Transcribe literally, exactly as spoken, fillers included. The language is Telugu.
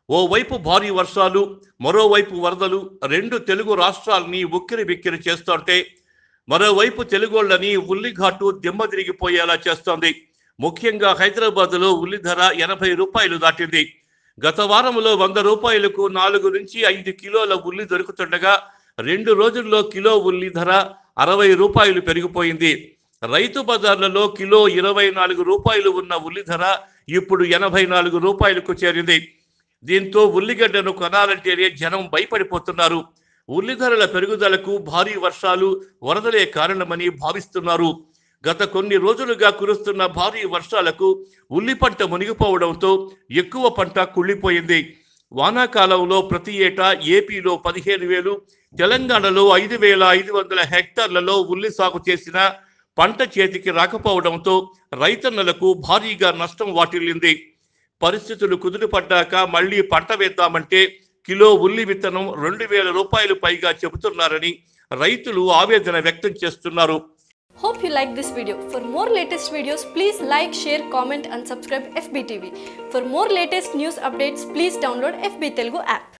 ఓవైపు భారీ వర్షాలు, మరోవైపు వరదలు రెండు తెలుగు రాష్ట్రాలని ఉక్కిరిబిక్కిరి చేస్తుంటే మరోవైపు తెలుగోళ్లని ఉల్లిఘాటు దిమ్మదిరిగిపోయేలా చేస్తోంది. ముఖ్యంగా హైదరాబాద్లో ఉల్లి ధర ఎనభై రూపాయలు దాటింది. గత వారంలో వంద రూపాయలకు నాలుగు నుంచి ఐదు కిలోల ఉల్లి దొరుకుతుండగా రెండు రోజుల్లో కిలో ఉల్లి ధర అరవై రూపాయలు పెరిగిపోయింది. రైతు బజార్లలో కిలో ఇరవై నాలుగు రూపాయలు ఉన్న ఉల్లి ధర ఇప్పుడు ఎనభై నాలుగు రూపాయలకు చేరింది. దీంతో ఉల్లిగడ్డను కొనాలంటేనే జనం భయపడిపోతున్నారు. ఉల్లి ధరల పెరుగుదలకు భారీ వర్షాలు, వరదలే కారణమని భావిస్తున్నారు. గత కొన్ని రోజులుగా కురుస్తున్న భారీ వర్షాలకు ఉల్లి పంట మునిగిపోవడంతో ఎక్కువ పంట కుళ్ళిపోయింది. వానాకాలంలో ప్రతి ఏటా ఏపీలో పదిహేను వేలు, తెలంగాణలో ఐదు వేల ఐదు వందల హెక్టార్లలో ఉల్లి సాగు చేసిన పంట చేతికి రాకపోవడంతో రైతన్నలకు భారీగా నష్టం వాటిల్లింది. పరిస్థితులు కుదురుపడ్డాక మళ్లీ పంట వేద్దామంటే కిలో ఉల్లి విత్తనం రెండు వేల రూపాయలు పైగా చెబుతున్నారని రైతులు ఆవేదన వ్యక్తం చేస్తున్నారు. Hope you like this video. For more latest videos, please like, share, comment and subscribe F B T V. For more latest news updates, please download F B Telugu app.